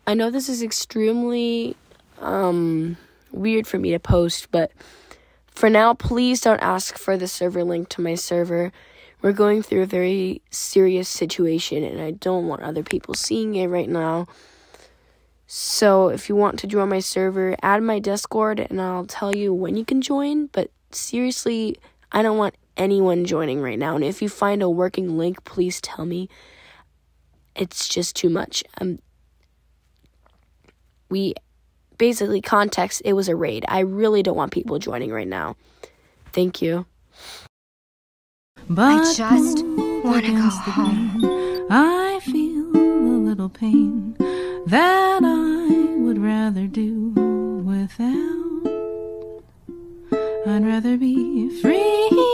I know this is extremely weird for me to post, but for now, please don't ask for the server link to my server. We're going through a very serious situation, and I don't want other people seeing it right now. So if you want to join my server, add my Discord, and I'll tell you when you can join. But seriously, I don't want anyone joining right now. And if you find a working link, please tell me. It's just too much. We basically, context, it was a raid. I really don't want people joining right now. Thank you. But I just want to go home. I feel a little pain that I would rather do without. I'd rather be free.